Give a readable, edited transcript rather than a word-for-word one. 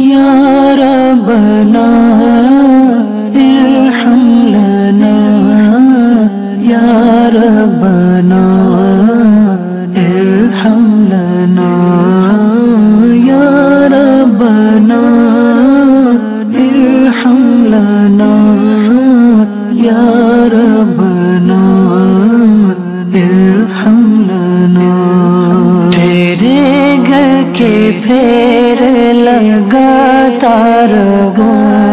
या रब्बना इरहम लना या रब्बना इरहम लना या रब्बना इरहम लना या रब्बना इरहम लना। तेरे घर के